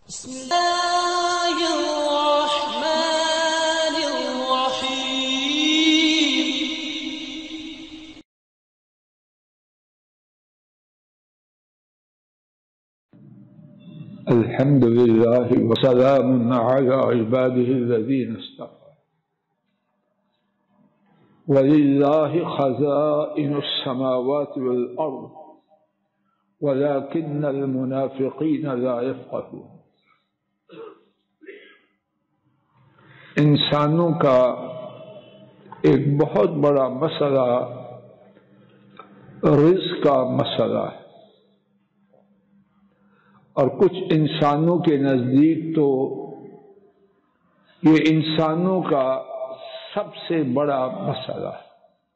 بسم الله الرحمن الرحيم. الحمد لله وسلام على عباده الذين اصطفى ولله خزائن السماوات والأرض ولكن المنافقين لا يفقهون. انسانوں کا ایک بہت بڑا مسئلہ رزق کا مسئلہ ہے، اور کچھ انسانوں کے نزدیک تو یہ انسانوں کا سب سے بڑا مسئلہ ہے۔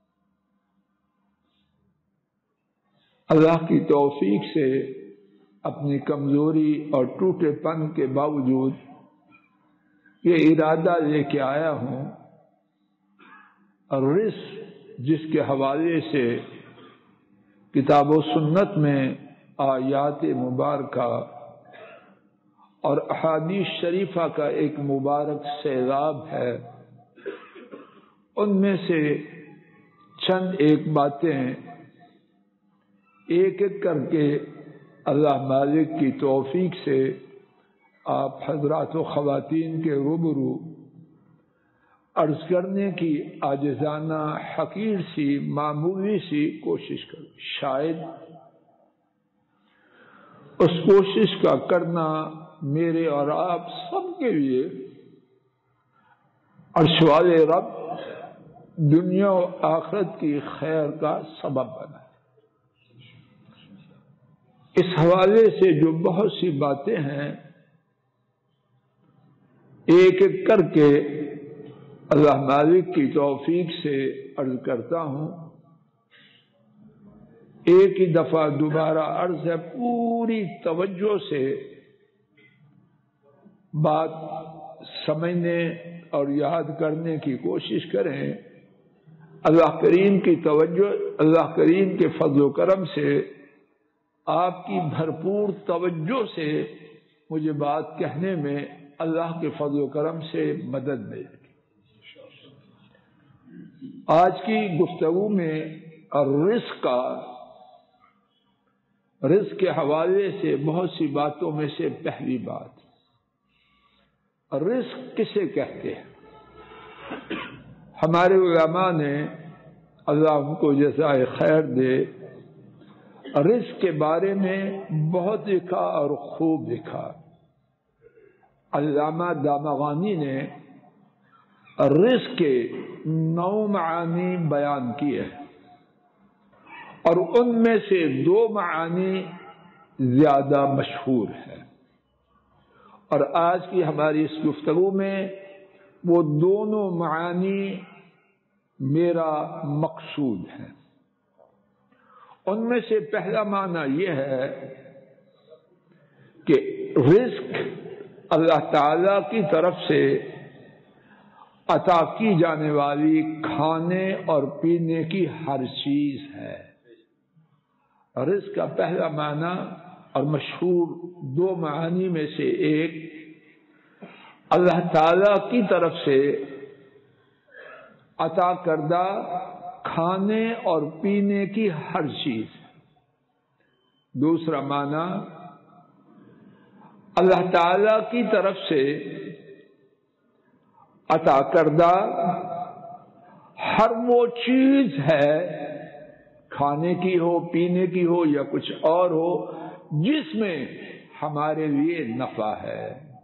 اللہ کی توفیق سے اپنی کمزوری اور ٹوٹے پن کے باوجود یہ ارادہ لے کے آیا ہوں، اور رزق جس کے حوالے سے کتاب و سنت میں آیات مبارکہ اور احادیث شریفہ کا ایک مبارک سیلاب ہے، ان میں سے چند ایک باتیں ایک ایک کر کے اللہ مالک کی توفیق سے آپ حضرات و خواتین کے روبرو عرض کرنے کی عاجزانہ حقیر سی معمولی سی کوشش کروں۔ شاید اس کوشش کا کرنا میرے اور آپ سب کے لیے عرش والے رب دنیا و آخرت کی خیر کا سبب بنا۔ اس حوالے سے جو بہت سی باتیں ہیں ایک ایک کر کے اللہ مالک کی توفیق سے عرض کرتا ہوں۔ ایک ہی دفعہ دوبارہ عرض ہے، پوری توجہ سے بات سمجھنے اور یاد کرنے کی کوشش کریں۔ اللہ کریم کی توجہ، اللہ کریم کے فضل و کرم سے آپ کی بھرپور توجہ سے مجھے بات کہنے میں اللہ کے فضل و کرم سے مدد ملے گی۔ آج کی گفتگو میں رزق کے حوالے سے بہت سی باتوں میں سے پہلی بات، رزق کسے کہتے ہیں؟ ہمارے علماء نے، اللہ ان کو جزائے خیر دے، رزق کے بارے میں بہت لکھا اور خوب لکھا۔ علامہ دامغانی نے رزق کے 9 معانی بیان کیے ہیں، اور ان میں سے 2 معانی زیادہ مشہور ہیں، اور آج کی ہماری اس گفتگو میں وہ دونوں معانی میرا مقصود ہیں۔ ان میں سے پہلا معنی یہ ہے کہ رزق اللہ تعالی کی طرف سے عطا کی جانے والی کھانے اور پینے کی ہر چیز ہے۔ رزق کا پہلا معنی اور مشہور 2 معانی میں سے ایک، اللہ تعالی کی طرف سے عطا کردہ کھانے اور پینے کی ہر چیز۔ دوسرا معنی، اللہ تعالی کی طرف سے عطا کردہ ہر وہ چیز ہے، کھانے کی ہو، پینے کی ہو یا کچھ اور ہو، جس میں ہمارے لیے نفع ہے۔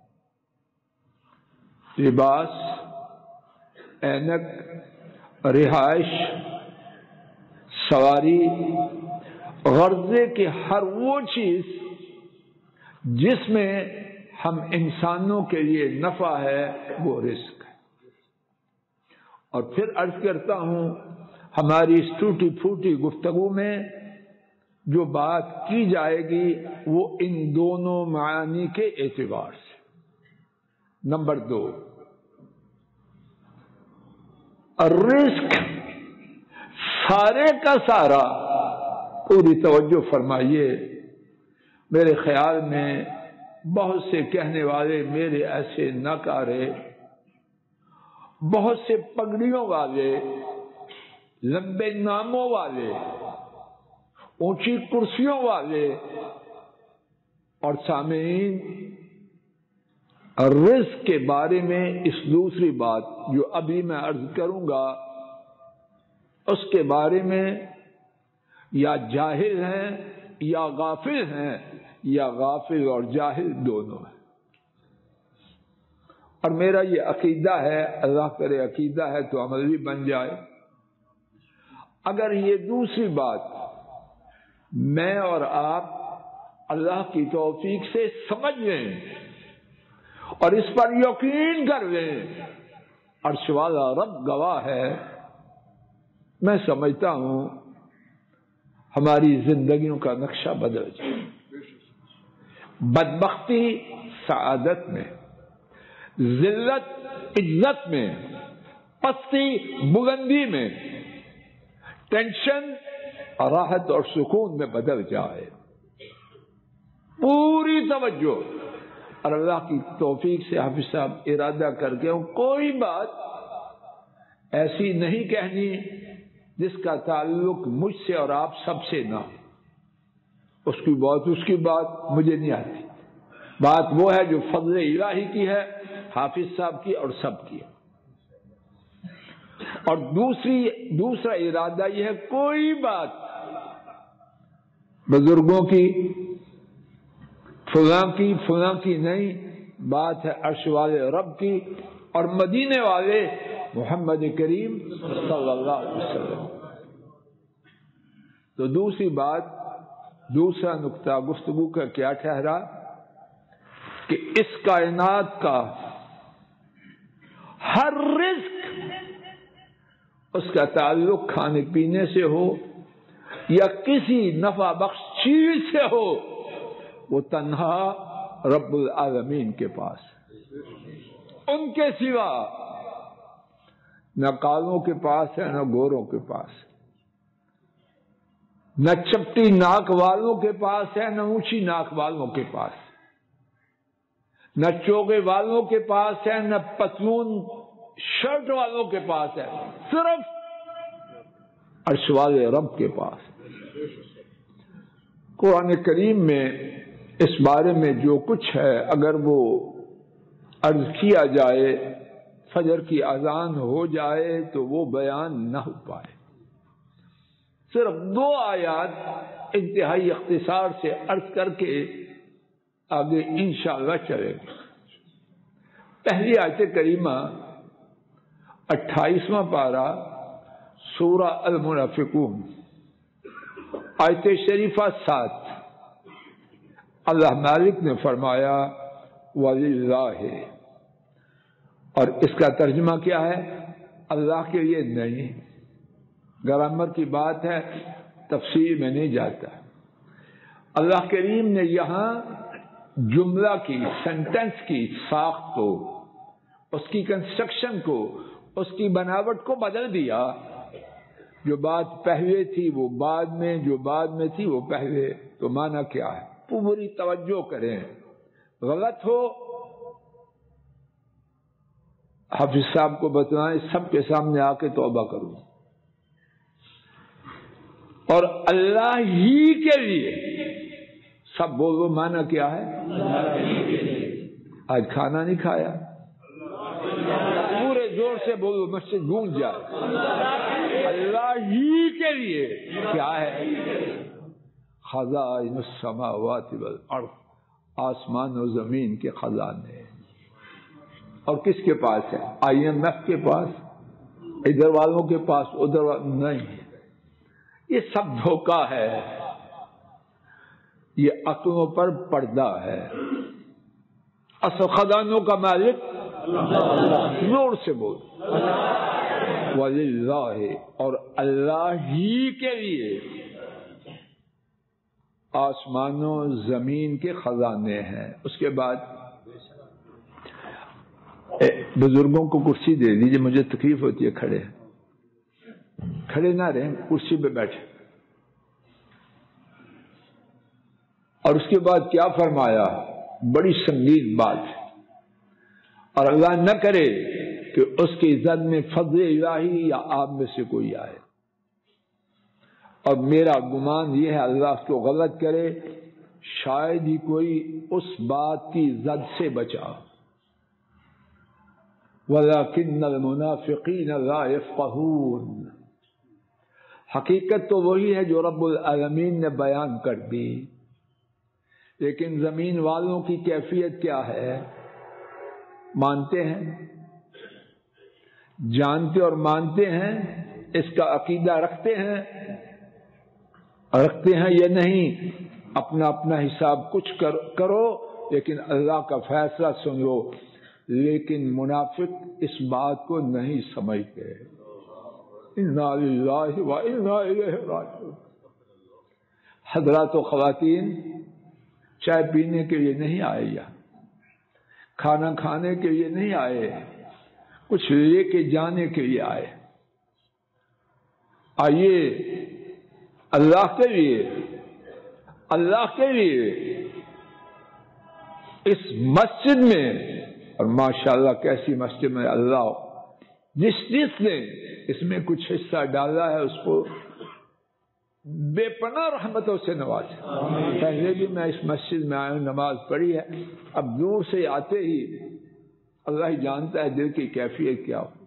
لباس، اینک، رہائش، سواری، غرضے کی ہر وہ چیز جس میں ہم انسانوں کے لیے نفع ہے، وہ رزق ہے۔ اور پھر عرض کرتا ہوں، ہماری اس ٹوٹی پھوٹی گفتگو میں جو بات کی جائے گی وہ ان دونوں معانی کے اعتبار سے۔ نمبر 2، الرزق سارے کا سارا، پوری توجہ فرمائیے، میرے خیال میں بہت سے کہنے والے میرے ایسے ناکارے، بہت سے پگڑیوں والے، لمبے ناموں والے، اونچی کرسیوں والے، اور سامعین رزق کے بارے میں اس دوسری بات جو ابھی میں عرض کروں گا اس کے بارے میں یا جاہل ہیں یا غافل ہیں، یا غافل اور جاہل دونوں ہیں۔ اور میرا یہ عقیدہ ہے، اللہ کرے عقیدہ ہے تو عمل بھی بن جائے، اگر یہ دوسری بات میں اور آپ اللہ کی توفیق سے سمجھ لیں اور اس پر یقین کر لیں، عرش والا رب گواہ ہے، میں سمجھتا ہوں ہماری زندگیوں کا نقشہ بدل جائے، بدبختی سعادت میں، ذلت عزت میں، پستی بلندی میں، ٹینشن راحت اور سکون میں بدل جائے۔ پوری توجہ، اور اللہ کی توفیق سے حافظ صاحب ارادہ کر کے کوئی بات ایسی نہیں کہنی جس کا تعلق مجھ سے اور آپ سب سے نہ ہو، اس کی بات مجھے نہیں آتی، بات وہ ہے جو فضل الہی کی ہے، حافظ صاحب کی اور سب کی ہے۔ اور دوسرا ارادہ یہ ہے، کوئی بات بزرگوں کی فلاں کی نہیں، بات ہے عرش والے رب کی اور مدینے والے محمد کریم صلی اللہ علیہ وسلم۔ تو دوسری بات، دوسرا نقطہ گفتگو کا کیا ٹھہرا کہ اس کائنات کا ہر رزق اس کا تعلق کھانے پینے سے ہو یا کسی نفع بخش چیز سے ہو، وہ تنہا رب العالمین کے پاس، ان کے سوا نہ کالوں کے پاس ہے، نہ گوروں کے پاس، نہ چپٹی ناک والوں کے پاس ہے، نہ اونچی ناک والوں کے پاس، نہ چوگے والوں کے پاس ہے، نہ پتلون شرٹ والوں کے پاس ہے، صرف عرش والے رب کے پاس۔ قرآن کریم میں اس بارے میں جو کچھ ہے اگر وہ عرض کیا جائے، فجر کی اذان ہو جائے تو وہ بیان نہ ہو پائے۔ صرف 2 آیات انتہائی اختصار سے عرض کر کے آگے انشاءاللہ چلے گا۔ پہلی آیت کریمہ 28واں پارہ سورہ المنافقون، آیت شریفہ 7، اللہ مالک نے فرمایا وَلِلَّهِ، اور اس کا ترجمہ کیا ہے؟ اللہ کے لیے نہیں، گرامر کی بات ہے، تفسیر میں نہیں جاتا۔ اللہ کریم نے یہاں جملہ کی، سینٹنس کی ساخت کو، اس کی کنسٹرکشن کو، اس کی بناوٹ کو بدل دیا۔ جو بات پہلے تھی وہ بعد میں، جو بعد میں تھی وہ پہلے، تو معنی کیا ہے؟ پوری توجہ کریں، غلط ہو حافظ صاحب کو بتلائیں، سب کے سامنے آ کے توبہ کروں، اور اللہ ہی کے لیے سب بولو، معنی کیا ہے؟ آج کھانا نہیں کھایا، پورے زور سے بولو، مسجد گونج جائے۔ اللہ ہی کے لیے کیا ہے؟ خزائن السماوات والارض، آسمان و زمین کے خزانے۔ اور کس کے پاس ہے؟ IMF کے پاس، ادھر والوں کے پاس، ادھر نہیں۔ یہ سب دھوکہ ہے، یہ عقلوں پر پردہ ہے۔ اصل خزانوں کا مالک زور سے بول، وَلِلَّهِ، اور اللہ ہی کے لیے آسمانوں زمین کے خزانے ہیں۔ اس کے بعد بزرگوں کو کرسی دے دیجیے، مجھے تکلیف ہوتی ہے، کھڑے نہ رہیں، کرسی پہ بیٹھے۔ اور اس کے بعد کیا فرمایا؟ بڑی سنگین بات ہے، اور اللہ نہ کرے کہ اس کی عزت میں فضل الہی یا آپ میں سے کوئی آئے، اور میرا گمان یہ ہے اللہ اس کو غلط کرے، شاید ہی کوئی اس بات کی زد سے بچا۔ وَلَكِنَّ الْمُنَافِقِينَ لَا يَفْقَهُونَ، حقیقت تو وہی ہے جو رب العالمین نے بیان کر دی، لیکن زمین والوں کی کیفیت کیا ہے؟ مانتے ہیں، جانتے اور مانتے ہیں، اس کا عقیدہ رکھتے ہیں یا نہیں، اپنا اپنا حساب کچھ کرو، لیکن اللہ کا فیصلہ سن لو۔ لیکن منافق اس بات کو نہیں سمجھتے۔ انا للہ و انا الیہ راجعون۔ حضرات و خواتین، چائے پینے کے لیے نہیں آئے، یا کھانا کھانے کے لیے نہیں آئے، کچھ لے کے جانے کے لیے آئے۔ آئیے اللہ کے لیے اس مسجد میں، اور ماشاءاللہ کیسی مسجد میں اللہ جس نے اس میں کچھ حصہ ڈالا ہے اس کو بے پناہ رحمتوں سے نوازے۔ پہلے بھی میں اس مسجد میں آیا ہوں، نماز پڑھی ہے، اب دور سے آتے ہی اللہ ہی جانتا ہے دل کی کیفیت کیا ہو۔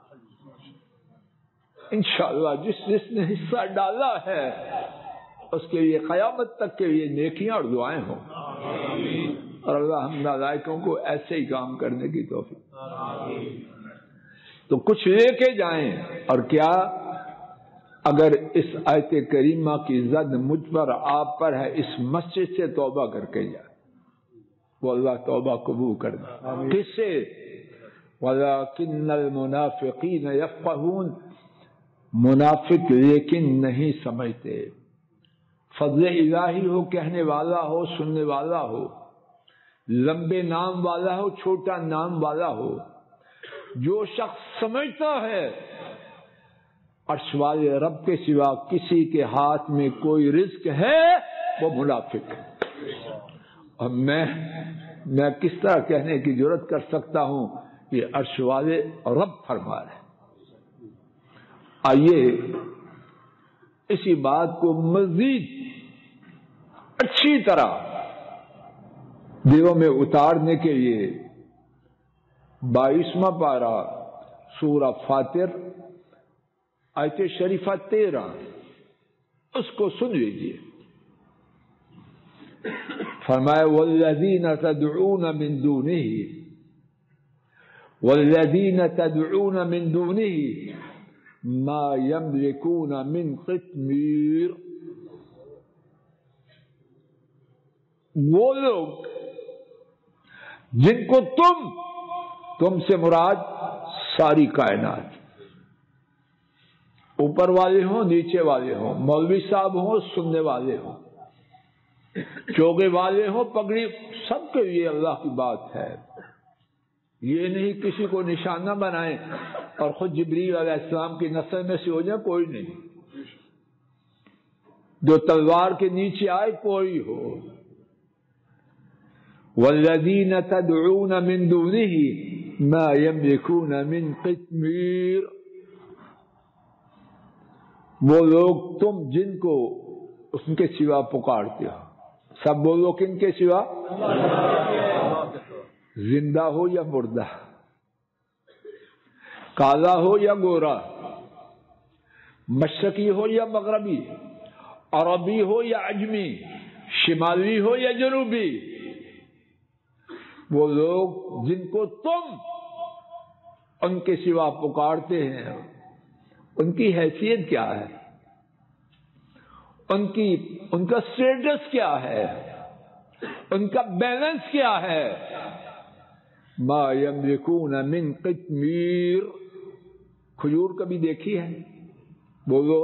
انشاءاللہ جس نے حصہ ڈالا ہے اس کے لیے قیامت تک کے لیے نیکیاں اور دعائیں ہوں، اور اللہ ہم نالائقوں کو ایسے ہی کام کرنے کی توفیق۔ تو کچھ لے کے جائیں، اور کیا اگر اس آیت کریمہ کی زد مجھ پر آپ پر ہے، اس مسجد سے توبہ کر کے جائیں، وہ اللہ توبہ قبول کر دے۔ کس سے؟ وَلَكِنَّ الْمُنَافِقِينَ يَفْقَهُونَ، منافق لیکن نہیں سمجھتے۔ فضل الہی ہو، کہنے والا ہو، سننے والا ہو، لمبے نام والا ہو، چھوٹا نام والا ہو، جو شخص سمجھتا ہے عرش والے رب کے سوا کسی کے ہاتھ میں کوئی رزق ہے، وہ منافق ہے۔ اور میں کس طرح کہنے کی جرات کر سکتا ہوں یہ عرش والے رب فرما رہے۔ آئیے اسی بات کو مزید اچھی طرح دلوں میں اتارنے کے لیے 22واں پارہ سورہ فاطر آیت شریفہ 13 اس کو سن لیجیے۔ فرمایا والذین تدعون من دونہ ما یملکون من قطمیر، وہ لوگ جن کو تم سے مراد ساری کائنات، اوپر والے ہوں نیچے والے ہوں، مولوی صاحب ہوں سننے والے ہوں، چوگے والے ہوں پگڑی، سب کے لیے اللہ کی بات ہے۔ یہ نہیں کسی کو نشانہ بنائیں اور خود جبریل علیہ السلام کی نسل میں سے ہو جائے، کوئی نہیں، جو تلوار کے نیچے آئے کوئی ہو۔ والذین تدعون من دونہ ما یملکون من قطمیر، وہ لوگ تم جن کو ان کے سوا پکارتے ہو، سب بولو کن کے سوا، زندہ ہو یا مردہ، کالا ہو یا گورا، مشرقی ہو یا مغربی، عربی ہو یا عجمی، شمالی ہو یا جنوبی، وہ لوگ جن کو تم ان کے سوا پکارتے ہیں، ان کی حیثیت کیا ہے، ان کا سٹیٹس کیا ہے، ان کا بیلنس کیا ہے۔ ما یملکون من قطمیر، کھجور کبھی دیکھی ہے؟ بولو،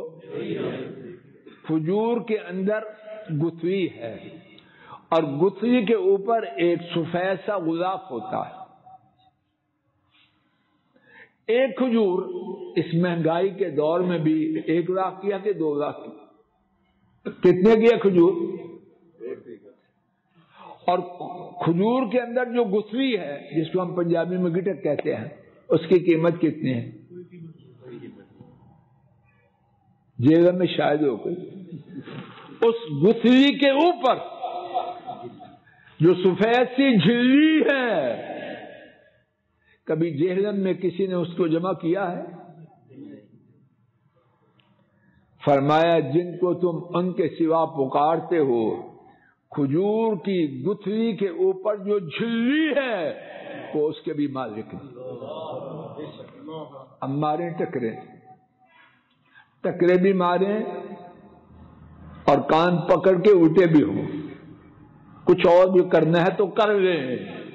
کھجور کے اندر گتھلی ہے، اور گتھلی کے اوپر ایک سفید سا غلاف ہوتا ہے۔ ایک کھجور اس مہنگائی کے دور میں بھی 1 لاکھ کیا کہ 2 لاکھ کتنے کی ہے کھجور؟ اور کھجور کے اندر جو گثری ہے جس کو ہم پنجابی میں گٹک کہتے ہیں اس کی قیمت کتنی ہے؟ جیگہ میں شاید ہو گئی. اس گثری کے اوپر جو سفید سی جھلی ہے کبھی جہلم میں کسی نے اس کو جمع کیا ہے؟ فرمایا جن کو تم ان کے سوا پکارتے ہو کھجور کی گثری کے اوپر جو جھلی ہے وہ اس کے بھی مالک نہیں. اب ماریں ٹکرے بھی ماریں اور کان پکڑ کے الٹے بھی ہوں. کچھ اور بھی کرنا ہے تو کر لیں.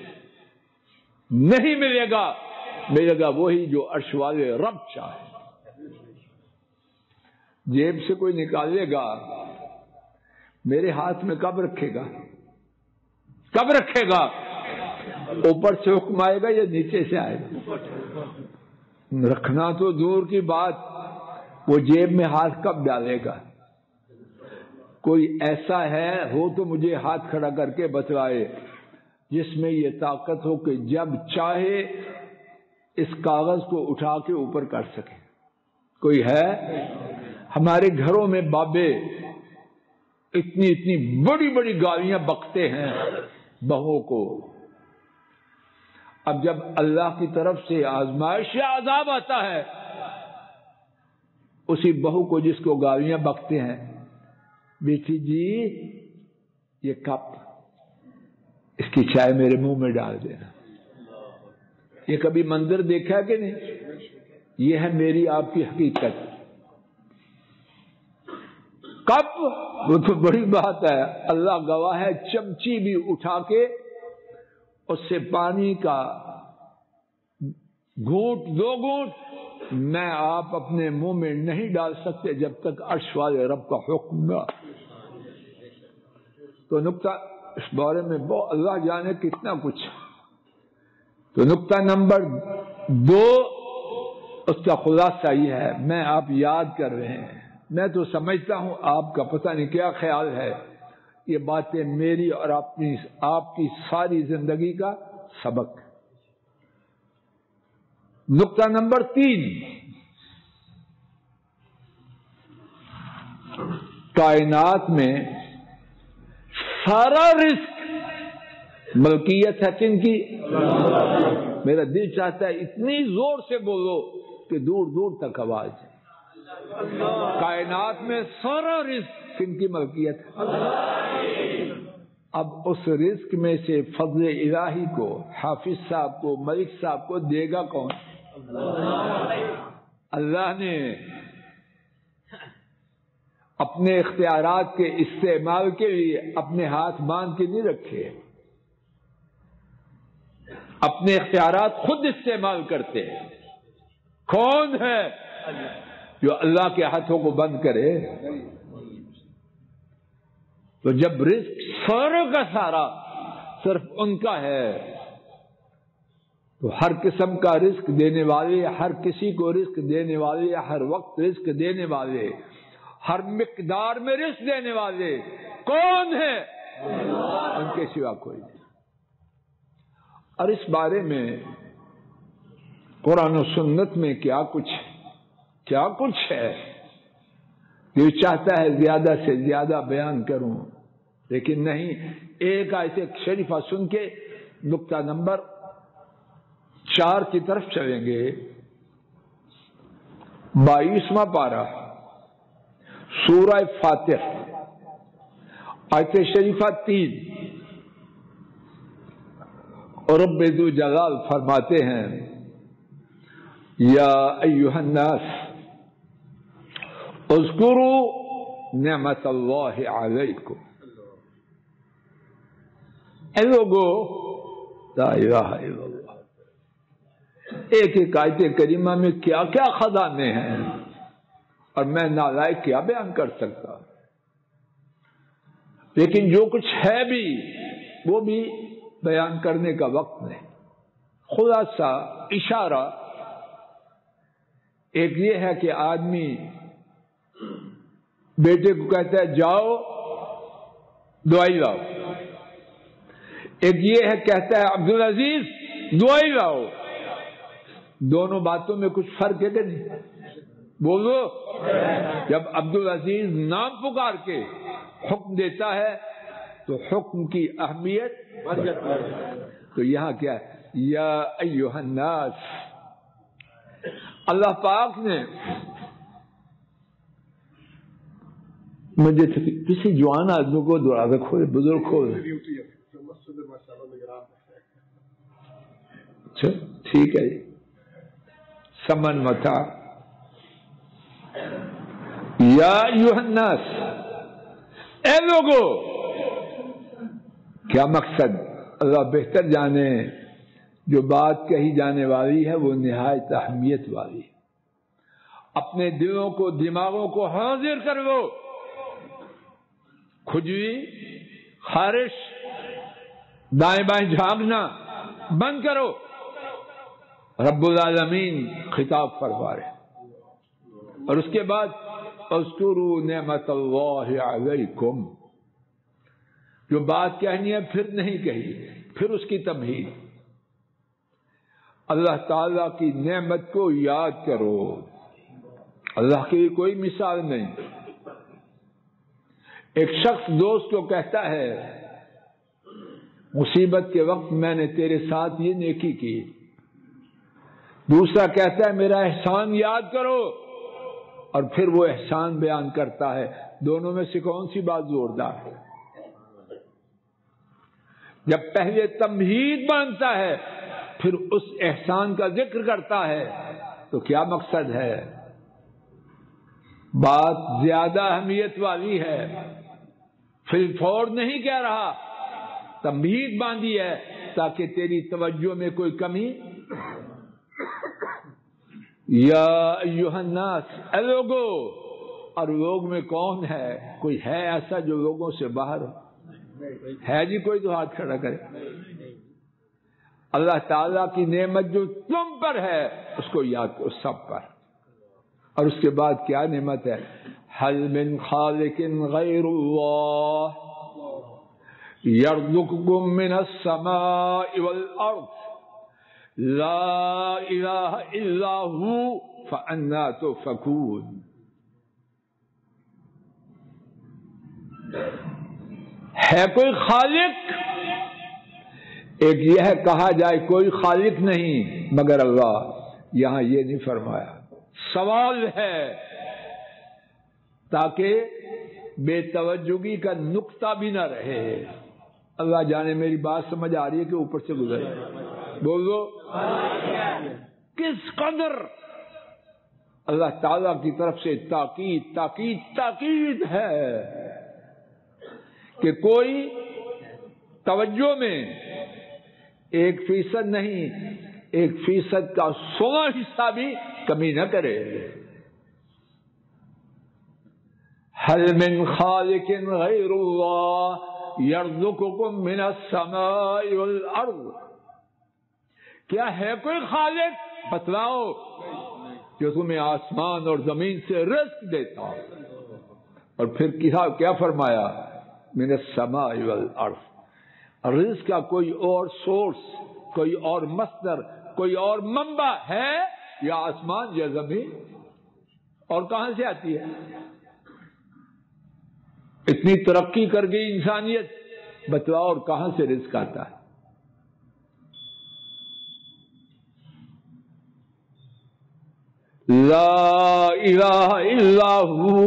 نہیں ملے گا وہی جو عرش والے رب چاہے. جیب سے کوئی نکالے گا میرے ہاتھ میں کب رکھے گا؟ اوپر سے حکم آئے گا یا نیچے سے آئے گا؟ رکھنا تو دور کی بات، وہ جیب میں ہاتھ کب ڈالے گا؟ کوئی ایسا ہے ہو تو مجھے ہاتھ کھڑا کر کے بتلائے جس میں یہ طاقت ہو کہ جب چاہے اس کاغذ کو اٹھا کے اوپر کر سکے. کوئی ہے؟ ہمارے گھروں میں بابے اتنی بڑی گالیاں بکتے ہیں بہووں کو. اب جب اللہ کی طرف سے آزمائش یا عذاب آتا ہے اسی بہو کو جس کو گالیاں بکتے ہیں، بیٹی جی یہ کپ اس کی چائے میرے منہ میں ڈال دینا. یہ کبھی منظر دیکھا کہ نہیں؟ یہ ہے میری آپ کی حقیقت. کپ وہ تو بڑی بات ہے، اللہ گواہ ہے. چمچی بھی اٹھا کے اس سے پانی کا گھونٹ 2 گھونٹ میں آپ اپنے منہ میں نہیں ڈال سکتے جب تک عرش والے رب کا حکم نہ. تو نقطہ اس بارے میں اللہ جانے کتنا کچھ. تو نقطہ نمبر 2 اس کا خلاصہ یہ ہے، میں آپ یاد کر رہے ہیں. میں تو سمجھتا ہوں آپ کا پتہ نہیں کیا خیال ہے. یہ باتیں میری اور آپ کی ساری زندگی کا سبق. نقطہ نمبر 3، کائنات میں سارا رزق ملکیت ہے کن کی؟ میرا دل چاہتا ہے اتنی زور سے بولو کہ دور دور تک آواز ہے. کائنات میں سارا رزق کن کی ملکیت ہے؟ اب اس رزق میں سے فضل الہی کو، حافظ صاحب کو، ملک صاحب کو دے گا کون؟ اللہ نے اپنے اختیارات کے استعمال کے لیے اپنے ہاتھ باندھ کے نہیں رکھے. اپنے اختیارات خود استعمال کرتے ہیں. کون ہے جو اللہ کے ہاتھوں کو بند کرے؟ تو جب رزق سارا کا سارا صرف ان کا ہے تو ہر قسم کا رزق دینے والے، ہر کسی کو رزق دینے والے، ہر وقت رزق دینے والے، ہر مقدار میں رزق دینے والے کون ہیں؟ ان کے سوا کوئی نہیں. اور اس بارے میں قرآن و سنت میں کیا کچھ ہے. یہ چاہتا ہے زیادہ سے زیادہ بیان کروں لیکن نہیں. ایک آیت شریفہ سن کے نقطہ نمبر 4 کی طرف چلیں گے. 22واں پارہ سورہ فاتر آیت شریفہ 3. رب ذو جلال فرماتے ہیں یا ایھا الناس اذکروا نعمت اللہ علیکم. اے لوگو لا الہ الا اللہ. ایک آیت کریمہ میں کیا کیا خزانے ہیں اور میں نالائق کیا بیان کر سکتا. لیکن جو کچھ ہے بھی وہ بھی بیان کرنے کا وقت نہیں. خلاصہ اشارہ ایک یہ ہے کہ آدمی بیٹے کو کہتا ہے جاؤ دوائی لاؤ. ایک یہ ہے کہتا ہے عبدالعزیز دعائی لاؤ. دونوں باتوں میں کچھ فرق ہے کہ نہیں؟ بولو. جب عبدالعزیز نام پکار کے حکم دیتا ہے تو حکم کی اہمیت بڑھ جاتی ہے. تو یہاں کیا ہے؟ یا ایھا الناس. اللہ پاک نے مجھے کسی جوان آدمی کو دروازہ کھولے، بزرگ کھولے. اچھا ٹھیک ہے جی. سمن متا یا ایھا الناس، اے لوگو. کیا مقصد؟ اللہ بہتر جانے. جو بات کہی جانے والی ہے وہ نہایت اہمیت والی ہے. اپنے دلوں کو، دماغوں کو حاضر کر لو. کھجلی، خارش، دائیں بائیں جھانکنا بند کرو. رب العالمین خطاب فرما رہے. اور اس کے بعد اذکروا نعمت اللہ علیکم. جو بات کہنی ہے پھر نہیں کہی، پھر اس کی تمہید. اللہ تعالی کی نعمت کو یاد کرو. اللہ کی کوئی مثال نہیں. ایک شخص دوست کو کہتا ہے مصیبت کے وقت میں نے تیرے ساتھ یہ نیکی کی. دوسرا کہتا ہے میرا احسان یاد کرو، اور پھر وہ احسان بیان کرتا ہے. دونوں میں سے کون سی بات زوردار ہے؟ جب پہلے تمہید مانتا ہے پھر اس احسان کا ذکر کرتا ہے تو کیا مقصد ہے؟ بات زیادہ اہمیت والی ہے. فی الفور نہیں کہہ رہا، تمہید باندھی ہے تاکہ تیری توجہ میں کوئی کمی. یا ایھا الناس، اے لوگو. اور لوگ میں کون ہے؟ کوئی ہے ایسا جو لوگوں سے باہر ہے؟ جی کوئی تو ہاتھ کھڑا کرے. اللہ تعالیٰ کی نعمت جو تم پر ہے اس کو یاد کرو، سب پر. اور اس کے بعد کیا نعمت ہے؟ هل من خالق غیر اللہ یرزقکم من السماء والارض لا الہ الا ہو فانا تؤفکون. ہے کوئی خالق؟ ایک یہ ہے کہا جائے کوئی خالق نہیں مگر اللہ. یہاں یہ نہیں فرمایا. سوال ہے تاکہ بے توجہی کا نقطہ بھی نہ رہے. اللہ جانے میری بات سمجھ آ رہی ہے کہ اوپر سے گزر بولو. کس قدر اللہ تعالی کی طرف سے تاکید تاکید تاکید ہے کہ کوئی توجہ میں 1% نہیں، 1% کا 16 حصہ بھی کمی نہ کرے. هل من خالق غیر اللہ یرزقکم من السماء والارض. کیا ہے کوئی خالق؟ بتلاؤ جو تمہیں آسمان اور زمین سے رزق دیتا. اور پھر کیا فرمایا؟ من السماء والارض. رزق کا کوئی اور سورس، کوئی اور مصدر، کوئی اور منبع ہے یا آسمان یا زمین؟ اور کہاں سے آتی ہے؟ اتنی ترقی کر گئی انسانیت، بتلاؤ اور کہاں سے رزق آتا ہے؟ لا الہ الا ہو.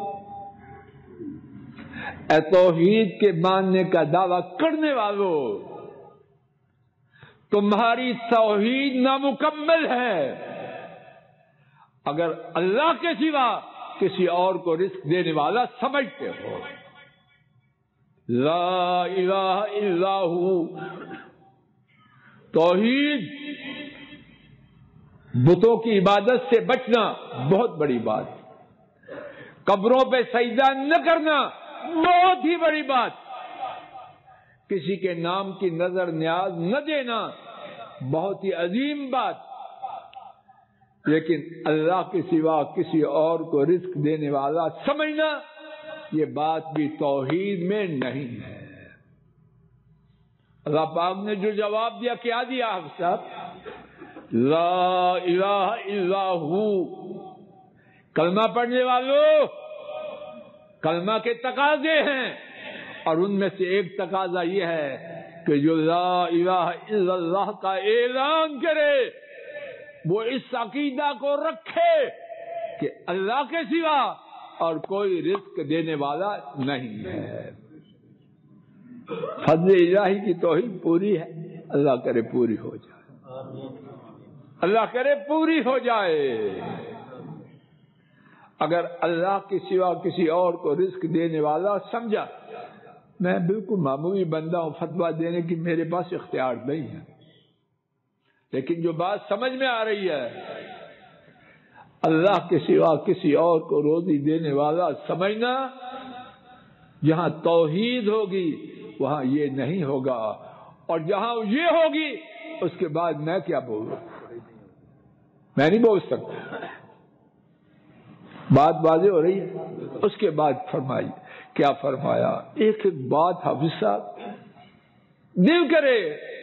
اے توحید کے ماننے کا دعویٰ کرنے والوں، تمہاری توحید نامکمل ہے اگر اللہ کے سوا کسی اور کو رزق دینے والا سمجھتے ہو. لا الہ الا ہو. توحید، بتوں کی عبادت سے بچنا بہت بڑی بات. قبروں پہ سجدہ نہ کرنا بہت ہی بڑی بات. کسی کے نام کی نظر نیاز نہ دینا بہت ہی عظیم بات. لیکن اللہ کے سوا کسی اور کو رزق دینے والا سمجھنا یہ بات بھی توحید میں نہیں ہے. اللہ پاک نے جو جواب دیا کیا دیا حافظ صاحب؟ لا الہ الا ہو. کلمہ پڑھنے والوں، کلمہ کے تقاضے ہیں، اور ان میں سے ایک تقاضا یہ ہے کہ جو لا الہ الا اللہ کا اعلان کرے وہ اس عقیدہ کو رکھے کہ اللہ کے سوا اور کوئی رزق دینے والا نہیں ہے. فضل الہی کی توحید پوری ہے، اللہ کرے پوری ہو جائے، اللہ کرے پوری ہو جائے. اگر اللہ کے سوا کسی اور کو رزق دینے والا سمجھا، میں بالکل معمولی بندہ ہوں، فتویٰ دینے کی میرے پاس اختیار نہیں ہے، لیکن جو بات سمجھ میں آ رہی ہے، اللہ کے سوا کسی اور کو روزی دینے والا سمجھنا، جہاں توحید ہوگی وہاں یہ نہیں ہوگا، اور جہاں یہ ہوگی اس کے بعد میں کیا بولوں؟ میں نہیں بول سکتا. بات واضح ہو رہی ہے. اس کے بعد فرمائی کیا فرمایا؟ ایک ایک بات حافظ صاحب دل کرے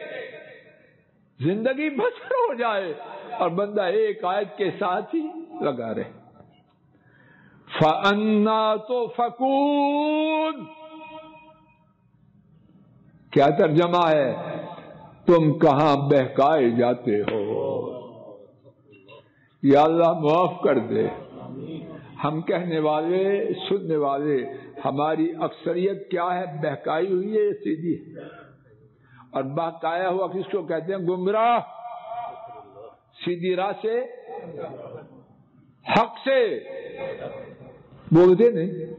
زندگی بسر ہو جائے اور بندہ ایک آیت کے ساتھ ہی لگا رہے. فَأَنَّا تُؤْفَكُونَ، کیا ترجمہ ہے؟ تم کہاں بہکائے جاتے ہو. یا اللہ معاف کر دے. ہم کہنے والے، سننے والے، ہماری اکثریت کیا ہے؟ بہکائی ہوئی ہے، سیدھی ہے. اور بہکایا ہوا کس کو کہتے ہیں؟ گمراہ. سیدھی راہ سے، حق سے بولتے نہیں،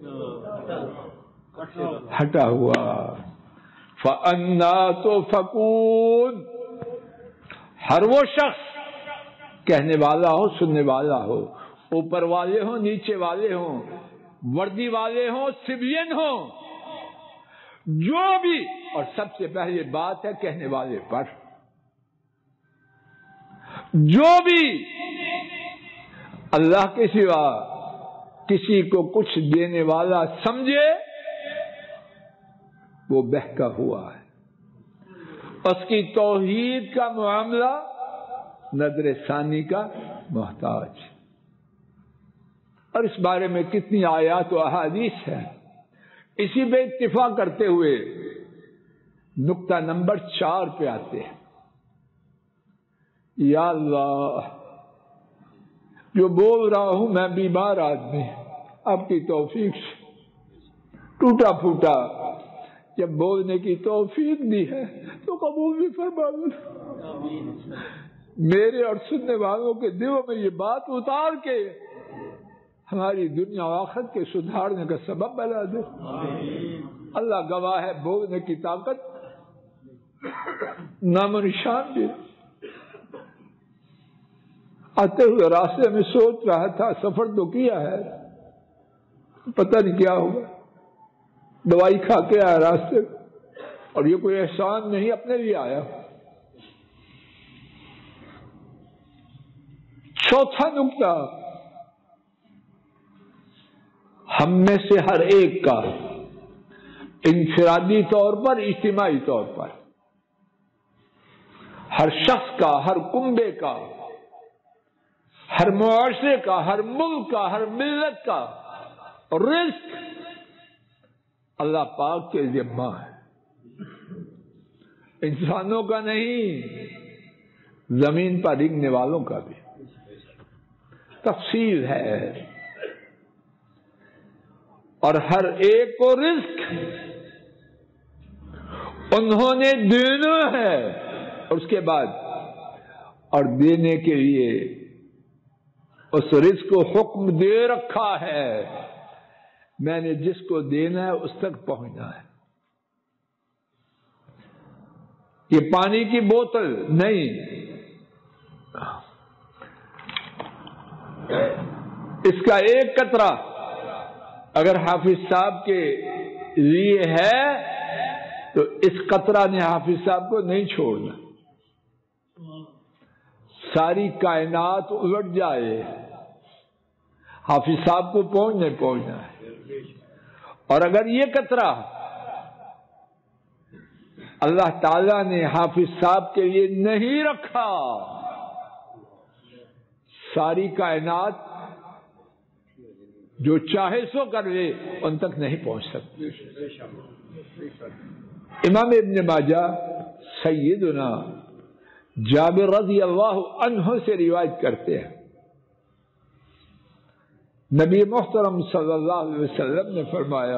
ہٹا ہوا. فَأَنَّا تُؤْفَكُونَ. ہر وہ شخص کہنے والا ہو، سننے والا ہو، اوپر والے ہوں، نیچے والے ہوں، وردی والے ہوں، سویلین ہوں، جو بھی، اور سب سے پہلے بات ہے کہنے والے پر، جو بھی اللہ کے سوا کسی کو کچھ دینے والا سمجھے وہ بہکا ہوا ہے. اس کی توحید کا معاملہ نظر ثانی کا محتاج. اور اس بارے میں کتنی آیات و احادیث ہیں. اسی پہ اتفاق کرتے ہوئے نقطہ نمبر 4 پہ آتے ہیں. یا اللہ، جو بول رہا ہوں میں بیمار آدمی، آپ کی توفیق سے ٹوٹا پھوٹا جب بولنے کی توفیق دی ہے تو قبول بھی فرما لو. میرے اور سننے والوں کے دلوں میں یہ بات اتار کے ہماری دنیا و آخرت کے سدھارنے کا سبب بنا دے. اللہ گواہ ہے، بولنے کی طاقت نام و نشان بھی. آتے ہوئے راستے میں سوچ رہا تھا، سفر تو کیا ہے، پتہ نہیں کیا ہوگا. دوائی کھا کے آیا راستے میں، اور یہ کوئی احسان نہیں، اپنے لیے آیا. چوتھا نقطہ، ہم میں سے ہر ایک کا انفرادی طور پر، اجتماعی طور پر، ہر شخص کا، ہر کنبے کا، ہر معاشرے کا، ہر ملک کا، ہر ملت کا رزق اللہ پاک کے ذمہ ہے، انسانوں کا نہیں، زمین پر رگنے والوں کا بھی. تفصیل ہے. اور ہر ایک کو رزق انہوں نے دینا ہے، اور اس کے بعد اور دینے کے لیے اس رزق کو حکم دے رکھا ہے. میں نے جس کو دینا ہے اس تک پہنچنا ہے. یہ پانی کی بوتل نہیں، اس کا ایک قطرہ اگر حافظ صاحب کے لیے ہے تو اس قطرہ نے حافظ صاحب کو نہیں چھوڑنا. ساری کائنات الٹ جائے، حافظ صاحب کو پہنچنا ہے. اور اگر یہ قطرہ اللہ تعالیٰ نے حافظ صاحب کے لیے نہیں رکھا. ساری کائنات جو چاہے سو کر لے ان تک نہیں پہنچ سکتی. امام ابن ماجہ سیدنا جابر رضی اللہ عنہ سے روایت کرتے ہیں، نبی محترم صلی اللہ علیہ وسلم نے فرمایا،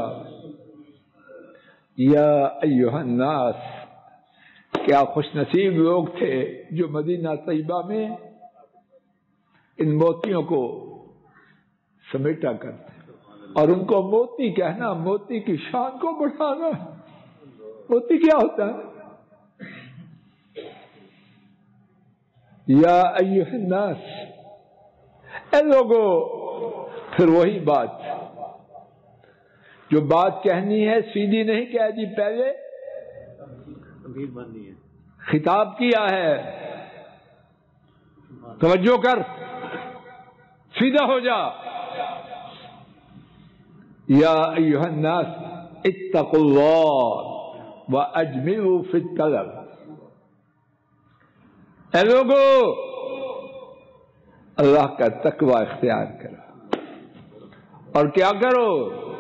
یا ایھا الناس، کیا خوش نصیب لوگ تھے جو مدینہ طیبہ میں ان موتیوں کو سمیٹا کرتے، اور ان کو موتی کہنا موتی کی شان کو بڑھانا. موتی کیا ہوتا ہے؟ یا ایھا الناس، اے لوگو. پھر وہی بات، جو بات کہنی ہے سیدھی نہیں کہہ دی، پہلے خطاب کیا ہے. توجہ کر، سیدھا ہو جا. یا ایھا الناس اتقوا اللہ واجملوا فی الطلب. اے لوگو، اللہ کا تقوی اختیار کرو اور کیا کرو؟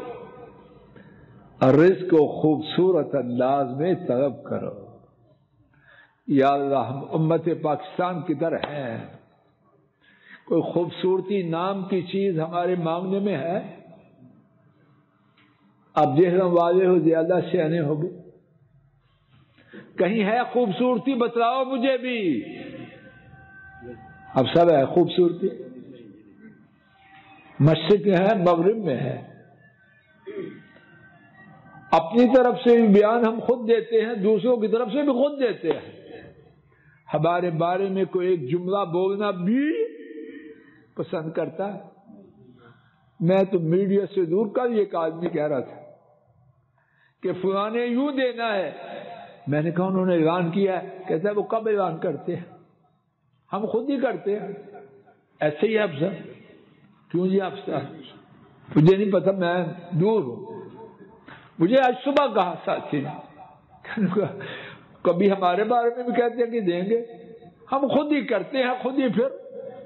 رزق کو خوبصورت انداز میں طلب کرو. یا اللہ، ہم امت پاکستان کی طرح ہیں، کوئی خوبصورتی نام کی چیز ہمارے مانگنے میں ہے؟ اب جہنم والے ہو، زیادہ سیانے ہو گئے. کہیں ہے خوبصورتی؟ بتلاؤ مجھے بھی. اب سب ہے خوبصورتی، مشرق میں ہے، مغرب میں ہے. اپنی طرف سے بھی بیان ہم خود دیتے ہیں، دوسروں کی طرف سے بھی خود دیتے ہیں. ہمارے بارے میں کوئی ایک جملہ بولنا بھی پسند کرتا ہے. میں تو میڈیا سے دور کا ایک آدمی کہہ رہا تھا کہ فلاں نے یوں دینا ہے. میں نے کہا انہوں نے اعلان کیا ہے. کہتا ہے وہ کب اعلان کرتے ہیں؟ ہم خود ہی کرتے ہیں. ایسے ہی افسر. کیوں جی افسر؟ مجھے نہیں پتا، میں دور ہوں. مجھے آج صبح کہا ساتھی نے، کبھی ہمارے بارے میں بھی کہتے ہیں کہ دیں گے. ہم خود ہی کرتے ہیں، خود ہی پھر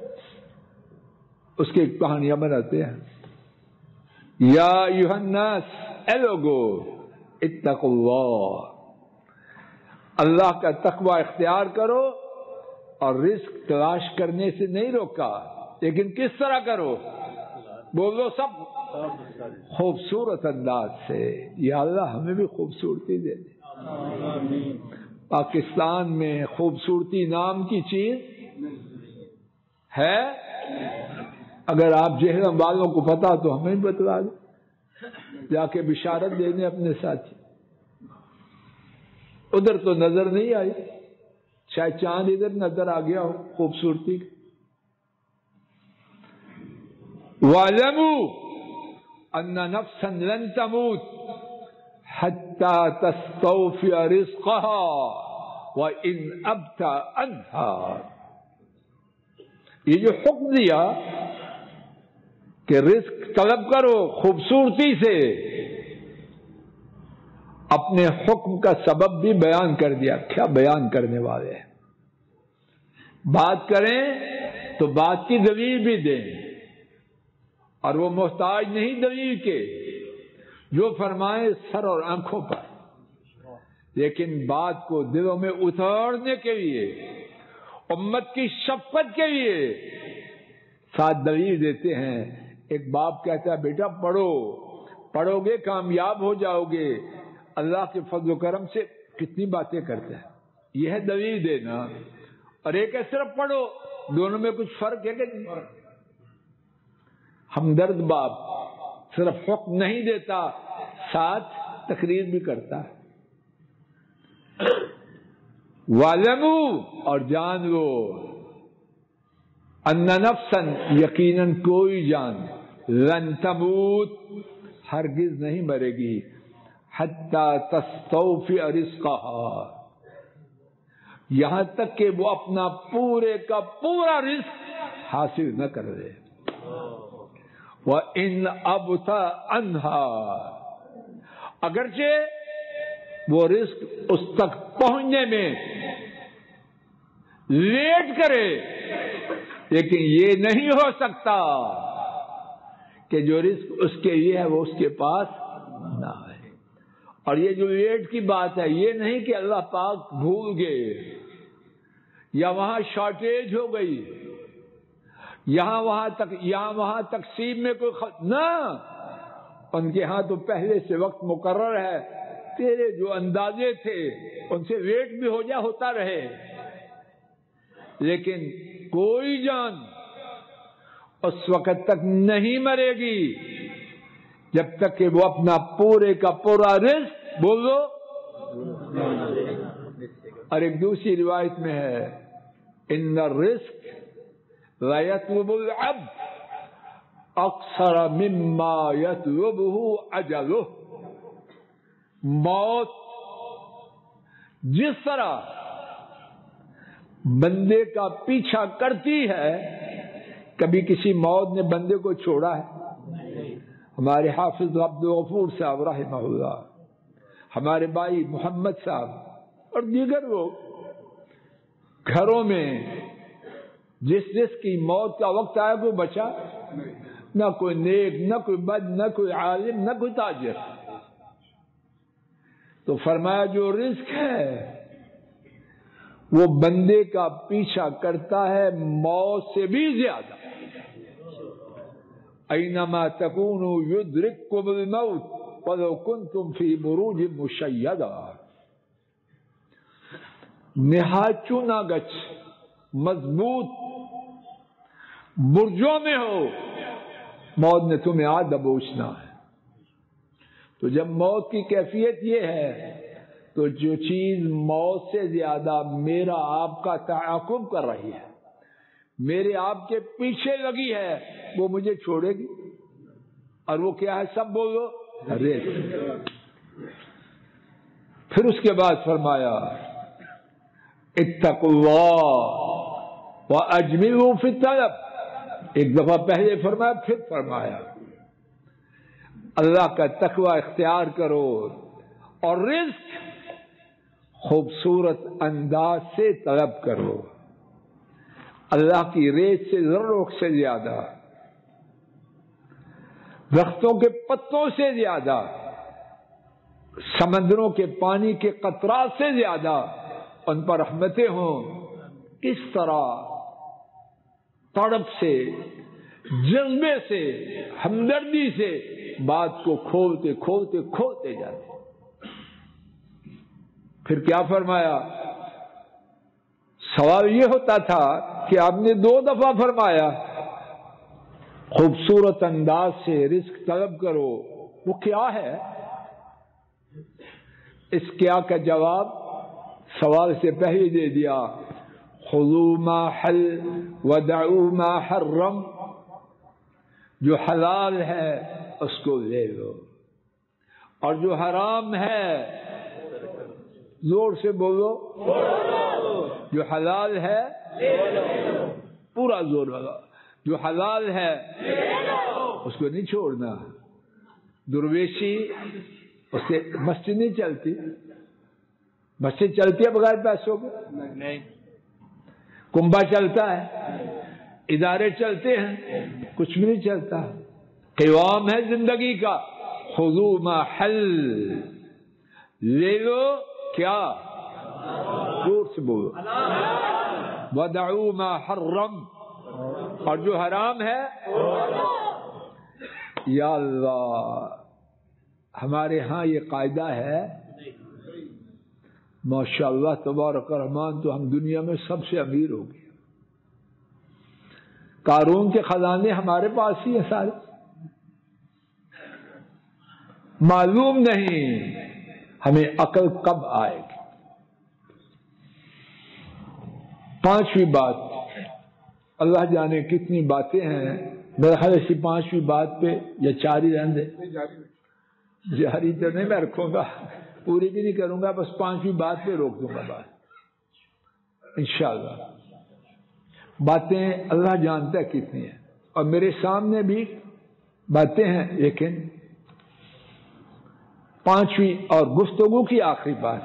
اس کی کہانیاں بناتے ہیں. یا ایھا الناس، اے لوگو، اتقوا اللہ، اللہ کا تقوی اختیار کرو. اور رزق تلاش کرنے سے نہیں روکا، لیکن کس طرح کرو؟ بولو سب، خوبصورت انداز سے. یا اللہ ہمیں بھی خوبصورتی دے دے. پاکستان میں خوبصورتی نام کی چیز ہے؟ اگر آپ جہنم والوں کو پتا تو ہمیں بتلا دیں، جا کے بشارت دے دیں اپنے ساتھی. ادھر تو نظر نہیں آئی، شاید چاند ادھر نظر آ گیا ہو خوبصورتی. وَاعْلَمُوا أَنَّ نَفْسًا لَن تَمُوتَ حَتَّى تَسْتَوْفِيَ رِزْقَهَا وَإِنْ أَبْتَى عَنْهَا. یہ جو حکم دیا کہ رزق طلب کرو خوبصورتی سے، اپنے حکم کا سبب بھی بیان کر دیا. کیا بیان کرنے والے ہیں؟ بات کریں تو بات کی دلیل بھی دیں، اور وہ محتاج نہیں دلیل کے، جو فرمائے سر اور آنکھوں پر. لیکن بات کو دلوں میں اتارنے کے لیے، امت کی شفقت کے لیے ساتھ دلیل دیتے ہیں. ایک باپ کہتا ہے بیٹا پڑھو، پڑھو گے کامیاب ہو جاؤ گے. اللہ کے فضل و کرم سے کتنی باتیں کرتے ہیں. یہ ہے دلیل دینا. اور ایک ہے صرف پڑھو. دونوں میں کچھ فرق ہے کہ نہیں؟ ہمدرد باپ صرف حکم نہیں دیتا، ساتھ تقریر بھی کرتا ہے. وَاعْلَمُوا، اور جان لو، أَنَّ نَفْسًا، یقیناً کوئی جان، لن تموت، ہرگز نہیں مرے گی، حتی تستوفی رزقها، یہاں تک کہ وہ اپنا پورے کا پورا رزق حاصل نہ کر لے. وَإِنْ أَبْتَى عَنْهَا، اگرچہ وہ رزق اس تک پہنچنے میں لیٹ کرے، لیکن یہ نہیں ہو سکتا کہ جو رزق اس کے لیے ہے وہ اس کے پاس نہ ہے۔ اور یہ جو لیٹ کی بات ہے، یہ نہیں کہ اللہ پاک بھول گئے یا وہاں شارٹیج ہو گئی، یہاں وہاں تقسیم میں کوئی نہ، ان کے ہاں تو پہلے سے وقت مقرر ہے، تیرے جو اندازے تھے ان سے ویٹ بھی ہو جائے ہوتا رہے، لیکن کوئی جان اس وقت تک نہیں مرے گی جب تک کہ وہ اپنا پورے کا پورا رزق بولو۔ اور ایک دوسری روایت میں ہے ان الرزق لا يطلب العبد اکثر مما يطلبه اجله، موت جس طرح بندے کا پیچھا کرتی ہے، کبھی کسی موت نے بندے کو چھوڑا ہے؟ ہمارے حافظ عبد الغفور صاحب رحمہ اللہ، ہمارے بھائی محمد صاحب اور دیگر لوگ گھروں میں جس کی موت کا وقت آیا کوئی بچا، نہ کوئی نیک، نہ کوئی بد، نہ کوئی عالم، نہ کوئی تاجر۔ تو فرمایا جو رزق ہے وہ بندے کا پیچھا کرتا ہے موت سے بھی زیادہ۔ اینما تکونوا یدرککم الموت ولو کنتم فی بروج مشیدہ، نہایت چونا گچ مضبوط برجوں میں ہو، موت نے تمہیں آ دبوچنا ہے۔ تو جب موت کی کیفیت یہ ہے تو جو چیز موت سے زیادہ میرا آپ کا تعاقب کر رہی ہے، میرے آپ کے پیچھے لگی ہے، وہ مجھے چھوڑے گی؟ اور وہ کیا ہے؟ سب بولو رزق۔ پھر اس کے بعد فرمایا اتقوا اللہ واجملوا فی الطلب، ایک دفعہ پہلے فرمایا پھر فرمایا اللہ کا تقوی اختیار کرو اور رزق خوبصورت انداز سے طلب کرو، اللہ کی ریت سے ذروں سے زیادہ، درختوں کے پتوں سے زیادہ، سمندروں کے پانی کے قطرات سے زیادہ ان پر رحمتیں ہوں، اس طرح تڑپ سے، جذبے سے، ہمدردی سے بات کو کھولتے کھولتے کھولتے جاتے۔ پھر کیا فرمایا؟ سوال یہ ہوتا تھا کہ آپ نے 2 دفعہ فرمایا خوبصورت انداز سے رزق طلب کرو، وہ کیا ہے؟ اس کیا کا جواب سوال سے پہلے دے دیا، خذوا ما حل ودعوا ما حرم، جو حلال ہے اس کو لے لو اور جو حرام ہے زور سے بولو، جو حلال ہے پورا زور لگا، جو حلال ہے اس کو نہیں چھوڑنا۔ درویشی اس سے مسجد نہیں چلتی، مسجد چلتی ہے بغیر پیسوں کے؟ نہیں۔ کنبا چلتا ہے، ادارے چلتے ہیں، کچھ بھی نہیں چلتا۔ قوام ہے زندگی کا، خذوا ما حل، لے لو کیا؟ زور سے بولو، ودعوا ما حرم، اور جو حرام ہے یا اللہ ہمارے ہاں یہ قاعدہ ہے، ماشاء اللہ تبارک الرحمن، تو ہم دنیا میں سب سے امیر ہو گئے، قارون کے خزانے ہمارے پاس ہی ہیں سارے، معلوم نہیں ہمیں عقل کب آئے گی۔ 5ویں بات، اللہ جانے کتنی باتیں ہیں، میرے خیال اسی 5ویں بات پہ یا 4 ہی رہنے دیں، جاری تو نہیں میں رکھوں گا، پوری بھی نہیں کروں گا، بس 5ویں بات پہ روک دوں گا بات انشاءاللہ۔ باتیں اللہ جانتا ہے کتنی ہیں، اور میرے سامنے بھی باتیں ہیں، لیکن پانچویں اور گفتگو کی آخری بات،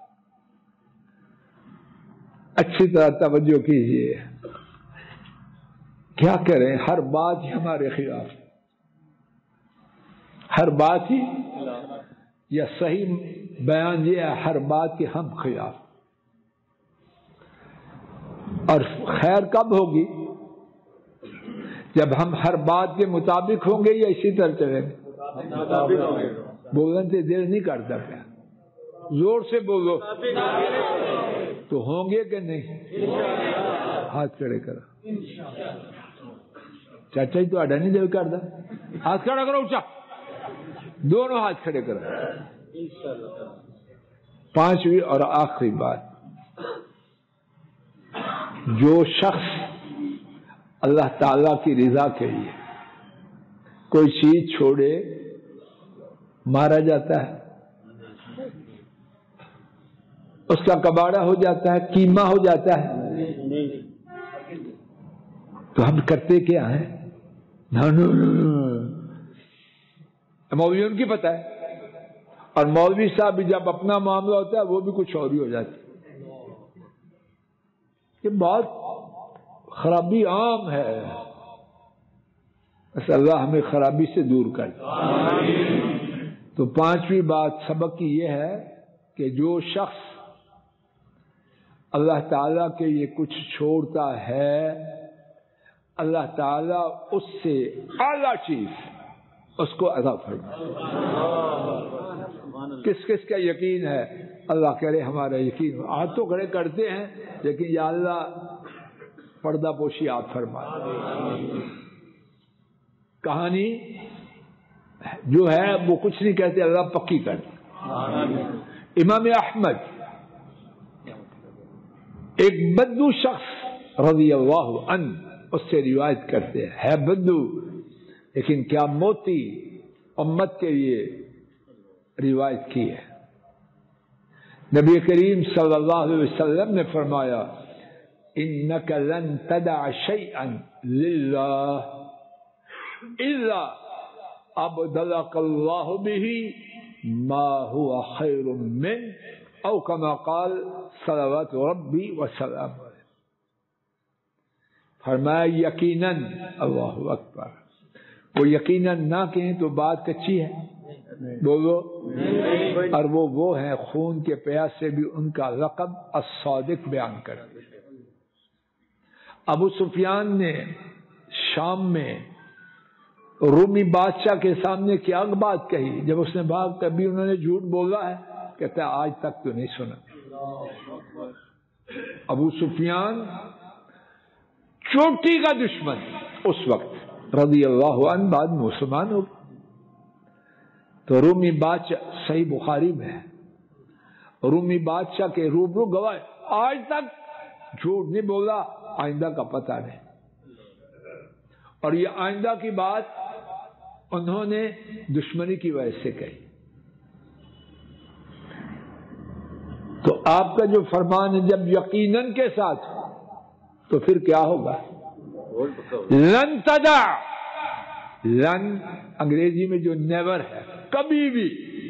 اچھی طرح توجہ کیجیے، کیا کریں، ہر بات ہی ہمارے خلاف، ہر بات ہی، یا صحیح بیان یہ ہے ہر بات کے ہم خلاف۔ اور خیر کب ہوگی؟ جب ہم ہر بات کے مطابق ہوں گے یا اسی طرح چلیں گے؟ بولنے سے دل نہیں کرتا کیا؟ زور سے بولو تو ہوں گے کہ نہیں؟ ہاتھ کھڑے کرو، چاچا جی تو اڈا نہیں دل کرتا، ہاتھ کھڑا کرو، اونچا، دونوں ہاتھ کھڑے کرو۔ پانچویں اور آخری بات، جو شخص اللہ تعالی کی رضا کے لیے کوئی چیز چھوڑے مارا جاتا ہے، اس کا کباڑا ہو جاتا ہے، قیمہ ہو جاتا ہے، تو ہم کرتے کیا ہیں؟ مولویوں کی پتہ ہے، اور مولوی صاحب بھی جب اپنا معاملہ ہوتا ہے وہ بھی کچھ اور ہی ہو جاتی ہے۔ یہ بہت خرابی عام ہے، بس اللہ ہمیں خرابی سے دور کر دے۔ تو پانچویں بات سبق کی یہ ہے کہ جو شخص اللہ تعالیٰ کے یہ کچھ چھوڑتا ہے، اللہ تعالیٰ اس سے اعلیٰ چیز اس کو عطا فرمائے۔ کس کس کا یقین ہے؟ اللہ کرے ہمارا یقین ہو۔ ہاتھ تو کھڑے کرتے ہیں لیکن یا اللہ پردہ پوشی آپ فرمائے۔ کہانی جو ہے وہ کچھ نہیں کہتے، اللہ پکی کرتے۔ امام احمد ایک بدو شخص رضی اللہ عنہ اس سے روایت کرتے ہیں، ہے بدو لیکن کیا موتی امت کے لیے روایت کی ہے۔ نبی کریم صلی اللہ علیہ وسلم نے فرمایا، انک لن تدع شیئا للہ الا ابدلک اللہ بہ ما هو خیر من، او کما قال صلوات ربی وسلام علیہ۔ فرمایا یقیناً، اللہ اکبر، وہ یقیناً نہ کہیں تو بات کچی ہے، بولو، اور وہ ہیں خون کے پیاس سے بھی ان کا لقب الصادق بیان کر دیا۔ ابو سفیان نے شام میں رومی بادشاہ کے سامنے کیا بات کہی، جب اس نے بات کبھی انہوں نے جھوٹ بولا ہے، کہتا ہے آج تک تو نہیں سنا۔ ابو سفیان چوٹی کا دشمن اس وقت رضی اللہ عنہ، بعد میں مسلمان ہو گئے۔ تو رومی بادشاہ، صحیح بخاری میں ہے، رومی بادشاہ کے روبرو گواہ، آج تک جھوٹ نہیں بولا، آئندہ کا پتہ نہیں، اور یہ آئندہ کی بات انہوں نے دشمنی کی وجہ سے کہی۔ تو آپ کا جو فرمان ہے جب یقیناً کے ساتھ تو پھر کیا ہوگا؟ لن تدع، لن انگریزی میں جو نیور ہے، کبھی بھی،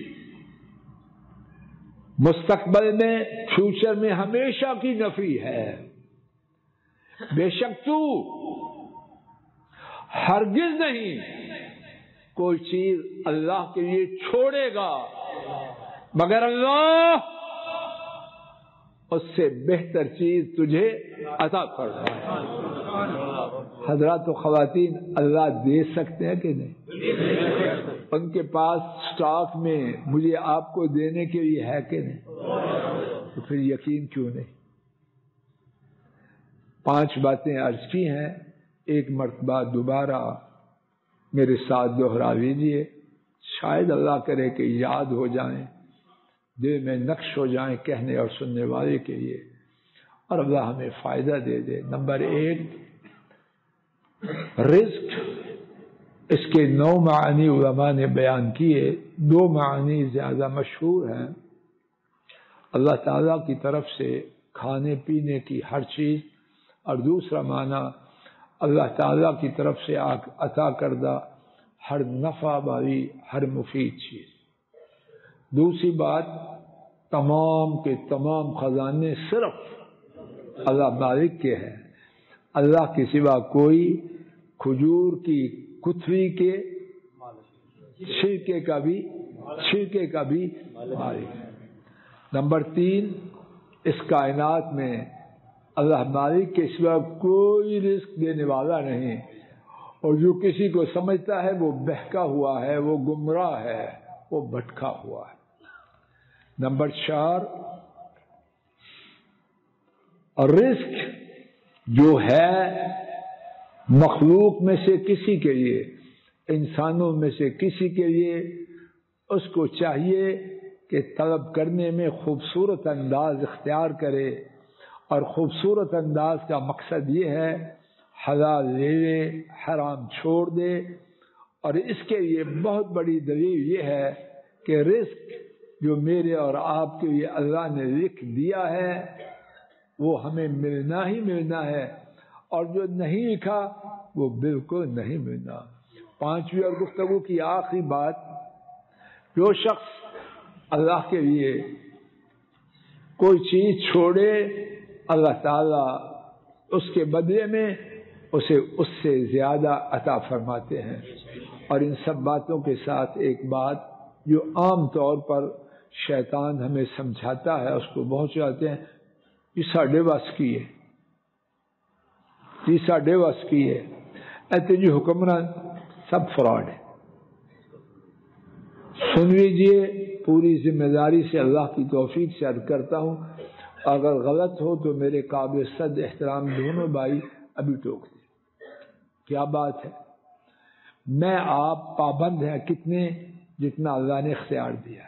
مستقبل میں، فیوچر میں ہمیشہ کی نفی ہے۔ بے شک تو ہرگز نہیں کوئی چیز اللہ کے لیے چھوڑے گا مگر اللہ اس سے بہتر چیز تجھے عطا فرمائے۔ حضرات و خواتین، اللہ دے سکتے ہیں کہ نہیں؟ ان کے پاس سٹاک میں مجھے آپ کو دینے کے لیے ہے کہ نہیں؟ تو پھر یقین کیوں نہیں؟ 5 باتیں عرض کی ہیں، ایک مرتبہ دوبارہ میرے ساتھ دوہرا لیجیے، شاید اللہ کرے کہ یاد ہو جائیں، دل میں نقش ہو جائیں کہنے اور سننے والے کے لیے، اور اللہ ہمیں فائدہ دے دے۔ نمبر 1، رزق، اس کے 9 معنی علماء نے بیان کیے، 2 معنی زیادہ مشہور ہیں، اللہ تعالیٰ کی طرف سے کھانے پینے کی ہر چیز، اور دوسرا معنی اللہ تعالیٰ کی طرف سے عطا کردہ ہر نفع والی، ہر مفید چیز۔ دوسری بات، تمام کے تمام خزانے صرف اللہ مالک کے ہیں، اللہ کے سوا کوئی کھجور کی کتری کے چھلکے کا بھی مالک ہے۔ نمبر 3، اس کائنات میں اللہ مالک کے سوا کوئی رزق دینے والا نہیں، اور جو کسی کو سمجھتا ہے وہ بہکا ہوا ہے، وہ گمراہ ہے، وہ بھٹکا ہوا ہے۔ نمبر 4، رزق جو ہے مخلوق میں سے کسی کے لیے، انسانوں میں سے کسی کے لیے، اس کو چاہیے کہ طلب کرنے میں خوبصورت انداز اختیار کرے، اور خوبصورت انداز کا مقصد یہ ہے حلال لے لے، حرام چھوڑ دے۔ اور اس کے لیے بہت بڑی دلیل یہ ہے کہ رزق جو میرے اور آپ کے لیے اللہ نے لکھ دیا ہے وہ ہمیں ملنا ہی ملنا ہے، اور جو نہیں لکھا وہ بالکل نہیں ملنا۔ 5ویں اور گفتگو کی آخری بات، جو شخص اللہ کے لیے کوئی چیز چھوڑے، اللہ تعالیٰ اس کے بدلے میں اسے اس سے زیادہ عطا فرماتے ہیں۔ اور ان سب باتوں کے ساتھ ایک بات جو عام طور پر شیطان ہمیں سمجھاتا ہے، اس کو بہت چاہتے ہیں یہ ساڈے وس کی ہے، یہ ساڈے وس کی ہے، ایسے جو حکمران سب فراڈ ہے۔ سن لیجیے، پوری ذمہ داری سے اللہ کی توفیق سے عرض کرتا ہوں، اگر غلط ہو تو میرے قابل صد احترام دونوں بھائی ابھی ٹوک دیں۔ کیا بات ہے؟ میں آپ پابند ہیں کتنے؟ جتنا اللہ نے اختیار دیا ہے،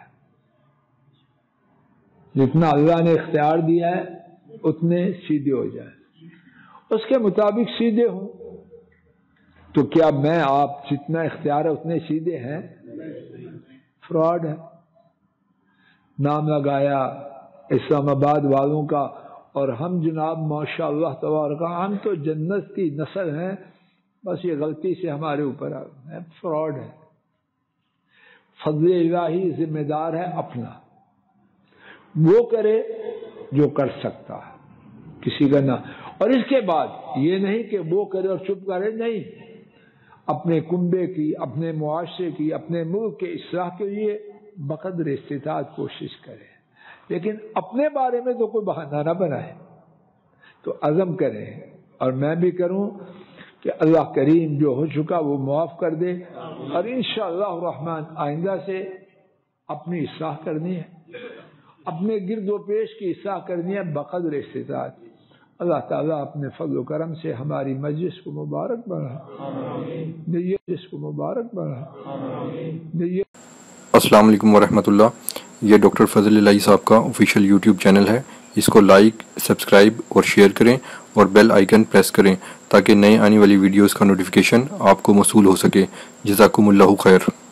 جتنا اللہ نے اختیار دیا ہے اتنے سیدھے ہو جائیں، اس کے مطابق سیدھے ہوں۔ تو کیا میں آپ جتنا اختیار ہے اتنے سیدھے ہیں؟ فراڈ ہے۔ نام لگایا اسلام آباد والوں کا، اور ہم جناب ماشاء اللہ تبارک، ہم تو جنت کی نسل ہیں، بس یہ غلطی سے ہمارے اوپر آ گئے، فراڈ ہے۔ فضل الہی ذمہ دار ہے اپنا، وہ کرے جو کر سکتا ہے، کسی کا نہ۔ اور اس کے بعد یہ نہیں کہ وہ کرے اور چپ کرے، نہیں، اپنے کنبے کی، اپنے معاشرے کی، اپنے ملک کے اصلاح کے لیے بقدر استطاعت کوشش کرے، لیکن اپنے بارے میں تو کوئی بہانہ نہ بنائے۔ تو عزم کریں، اور میں بھی کروں کہ اللہ کریم جو ہو چکا وہ معاف کر دے، اور انشاءاللہ الرحمن آئندہ سے اپنی اصلاح کرنی ہے، اپنے گرد و پیش کی اصلاح کرنی ہے بقدر استطاعت۔ اللہ تعالیٰ اپنے فضل و کرم سے ہماری مجلس کو مبارک بنا، جس کو مبارک بنا۔ السلام علیکم ورحمۃ اللہ۔ یہ ڈاکٹر فضل الہی صاحب کا آفیشیل یوٹیوب چینل ہے، اس کو لائک، سبسکرائب اور شیئر کریں، اور بیل آئیکن پریس کریں تاکہ نئے آنے والی ویڈیوز کا نوٹیفیکیشن آپ کو موصول ہو سکے۔ جزاکم اللہ خیر۔